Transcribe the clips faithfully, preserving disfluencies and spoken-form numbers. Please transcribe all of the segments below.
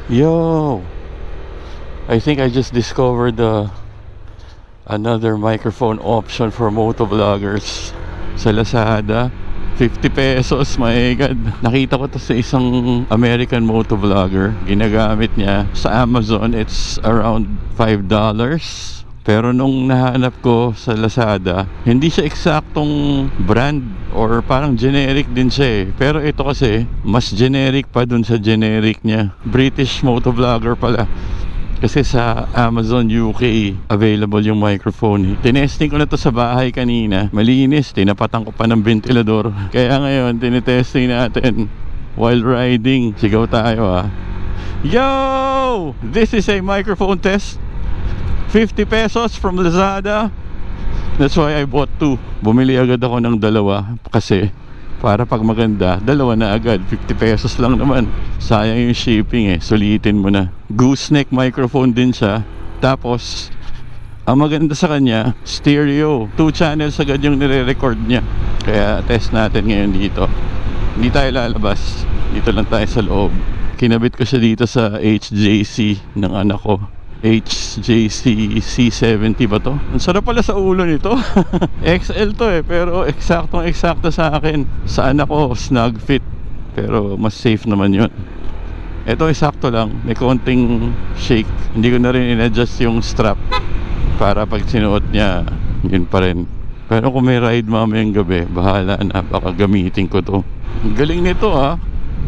Yo, I think I just discovered the another microphone option for motovloggers sa Lazada. Fifty pesos, my god. Nakita ko to sa isang American motovlogger. Ginagamit niya. Sa Amazon, it's around five dollars. Pero nung nahanap ko sa Lazada, hindi siya eksaktong brand or parang generic din siya eh. Pero ito kasi, mas generic pa dun sa generic niya. British motovlogger pala. Kasi sa Amazon U K available yung microphone. Tinesting ko na to sa bahay kanina. Malinis, tinapatan ko pa ng ventilador. Kaya ngayon, tinetesting natin while riding. Sigaw tayo ah. Yo! This is a microphone test. Fifty pesos from Lazada. That's why I bought two. Bumili agad ako ng dalawa kasi para pag maganda, dalawa na agad. Fifty pesos lang naman. Sayang yung shipping eh. Sulitin mo na. Gooseneck microphone din siya. Tapos ang maganda sa kanya, stereo. Two channels agad yung nire-record niya. Kaya test natin ngayon dito. Hindi tayo lalabas. Dito lang tayo sa loob. Kinabit ko siya dito sa H J C ng anak ko. H J C C seventy ba to? Ang sarap pala sa ulo nito. X L to eh, pero eksaktong eksakto sa akin. Sa anak ko, snug fit. Pero mas safe naman yun. Ito eksakto lang, may konting shake. Hindi ko na rin in-adjust yung strap para pag sinuot niya, yun pa rin. Pero kung may ride mamayang gabi, bahala na, baka gamitin ko to. Ang galing nito ha.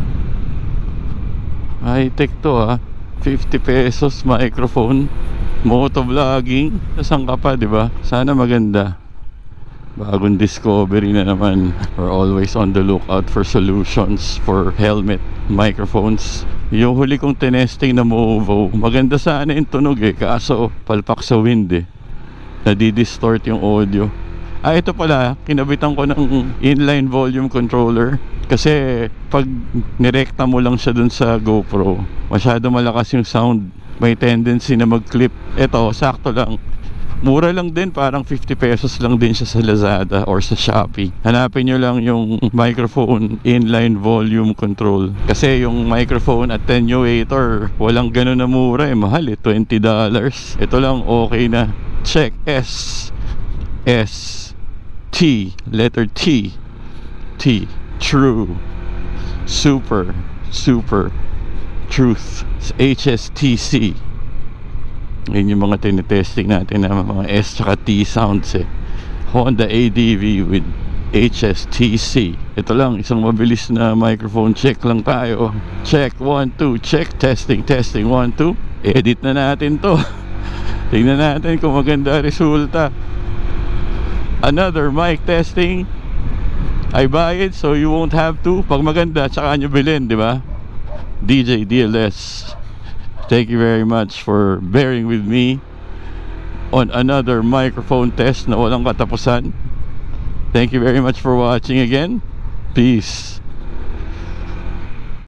High-tech to ha. Fifty pesos microphone, motovlogging. Saan ka pa, diba? Sana maganda. Bagong discovery na naman. We're always on the lookout for solutions for helmet microphones. Yung huli kong tinesting na Movo, maganda sana yung tunog eh, kaso palpak sa wind eh. Nadi-distort yung audio. Ah, ito pala, kinabitan ko ng inline volume controller. Kasi pag nirekta mo lang siya dun sa GoPro, masyado malakas yung sound. May tendency na mag-clip. Ito, sakto lang. Mura lang din, parang fifty pesos lang din siya sa Lazada or sa Shopee. Hanapin nyo lang yung microphone inline volume control. Kasi yung microphone attenuator, walang ganun na mura eh. Mahal eh, twenty dollars. Ito lang okay na. Check S S T, letter T T True, Super, Super, Truth, H S T C. Yun yung mga tinitesting natin na mga S tsaka T sounds eh. Honda A D V with H S T C. Ito lang, isang mabilis na microphone check lang tayo. Check, one, two, check, testing, testing, one, two. Edit na natin to. Tingnan natin kung maganda resulta. Another mic testing. I buy it so you won't have to. Pag maganda, tsaka nyo bilhin, di ba? D J D L S. Thank you very much for bearing with me on another microphone test na walang katapusan. Thank you very much for watching again. Peace.